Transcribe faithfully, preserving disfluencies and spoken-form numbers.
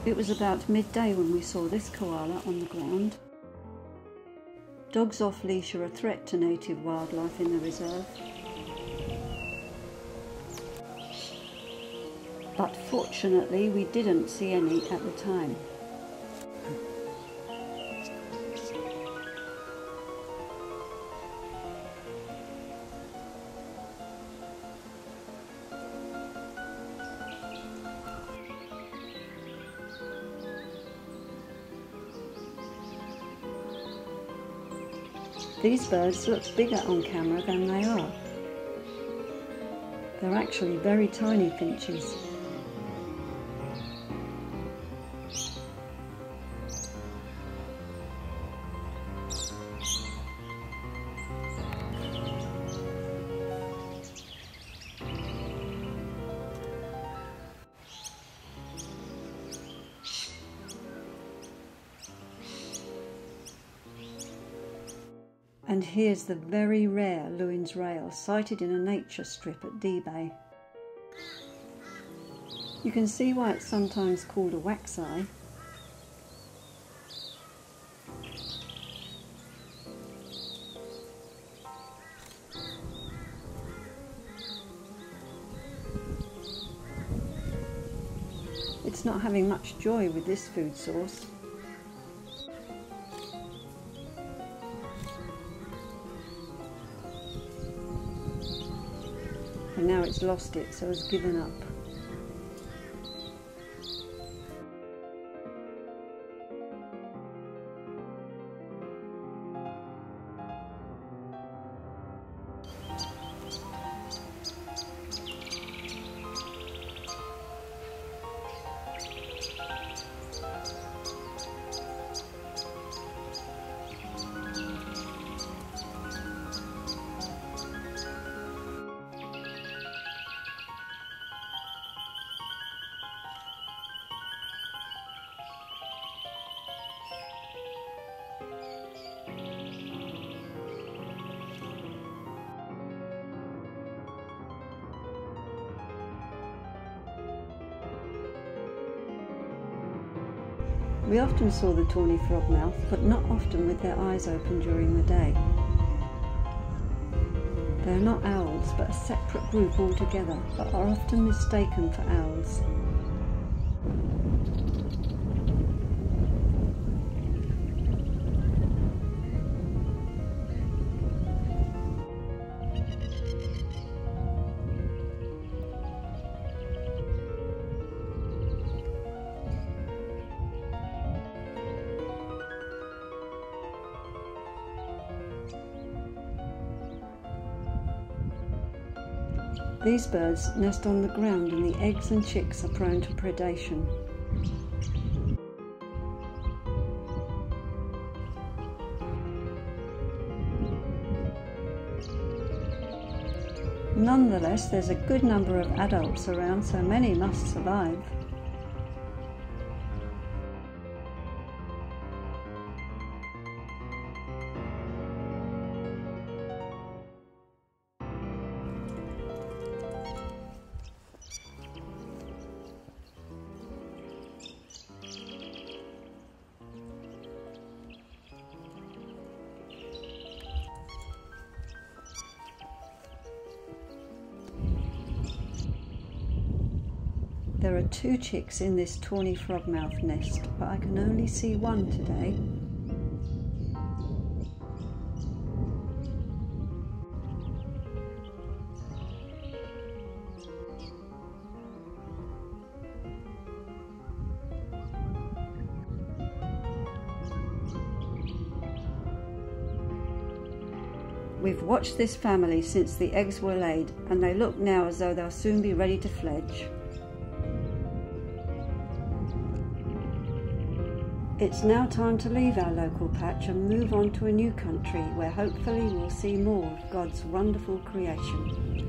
It was about midday when we saw this koala on the ground. Dogs off leash are a threat to native wildlife in the reserve. But fortunately we didn't see any at the time. These birds look bigger on camera than they are. They're actually very tiny finches. And here's the very rare Lewin's rail, sighted in a nature strip at Dee Bay. You can see why it's sometimes called a wax eye. It's not having much joy with this food source. And now it's lost it, so has given up. We often saw the tawny frogmouth, but not often with their eyes open during the day. They are not owls, but a separate group altogether, but are often mistaken for owls. These birds nest on the ground and the eggs and chicks are prone to predation. Nonetheless, there's a good number of adults around, so many must survive. There are two chicks in this tawny frogmouth nest, but I can only see one today. We've watched this family since the eggs were laid, and they look now as though they'll soon be ready to fledge. It's now time to leave our local patch and move on to a new country where hopefully we'll see more of God's wonderful creation.